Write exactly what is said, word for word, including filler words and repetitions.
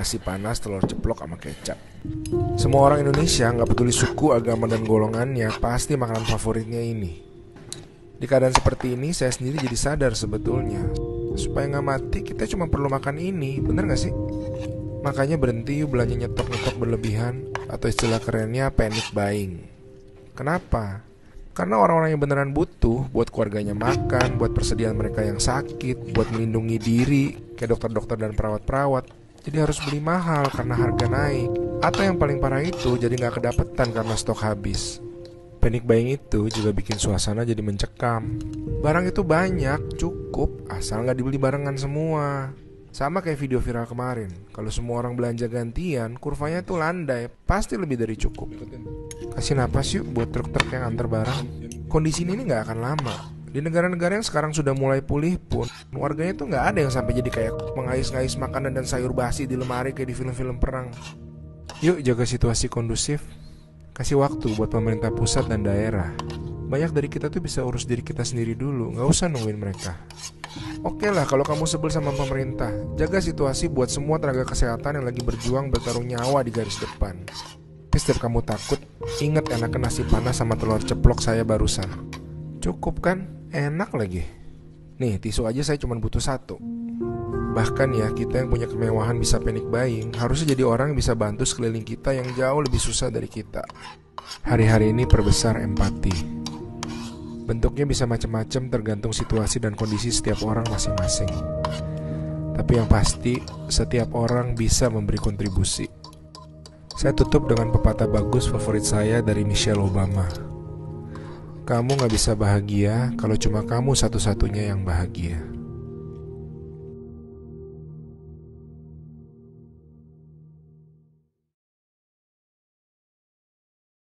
nasi panas, telur ceplok sama kecap. Semua orang Indonesia, gak peduli suku, agama, dan golongannya, pasti makanan favoritnya ini. Di keadaan seperti ini, saya sendiri jadi sadar sebetulnya, supaya gak mati, kita cuma perlu makan ini, bener gak sih? Makanya berhenti yuk belanja nyetok-nyetok berlebihan, atau istilah kerennya panic buying. Kenapa? Karena orang-orang yang beneran butuh, buat keluarganya makan, buat persediaan mereka yang sakit, buat melindungi diri, kayak dokter-dokter dan perawat-perawat, jadi harus beli mahal karena harga naik. Atau yang paling parah itu, jadi gak kedapetan karena stok habis. Panic buying itu juga bikin suasana jadi mencekam. Barang itu banyak, cukup, asal gak dibeli barengan semua. Sama kayak video viral kemarin, kalau semua orang belanja gantian, kurvanya tuh landai, pasti lebih dari cukup. Kasih napas yuk buat truk-truk yang antar barang. Kondisi ini gak akan lama. Di negara-negara yang sekarang sudah mulai pulih pun, warganya tuh gak ada yang sampai jadi kayak mengais-ngais makanan dan sayur basi di lemari kayak di film-film perang. Yuk jaga situasi kondusif. Kasih waktu buat pemerintah pusat dan daerah. Banyak dari kita tuh bisa urus diri kita sendiri dulu, gak usah nungguin mereka. Oke lah kalau kamu sebel sama pemerintah, jaga situasi buat semua tenaga kesehatan yang lagi berjuang bertaruh nyawa di garis depan. Tapi setiap kamu takut, ingat enaknya nasi panas sama telur ceplok saya barusan. Cukup kan? Enak lagi. Nih tisu aja saya cuma butuh satu. Bahkan ya kita yang punya kemewahan bisa panic buying, harusnya jadi orang yang bisa bantu sekeliling kita yang jauh lebih susah dari kita. Hari-hari ini perbesar empati. Bentuknya bisa macam-macam tergantung situasi dan kondisi setiap orang masing-masing. Tapi yang pasti, setiap orang bisa memberi kontribusi. Saya tutup dengan pepatah bagus favorit saya dari Michelle Obama. Kamu gak bisa bahagia kalau cuma kamu satu-satunya yang bahagia.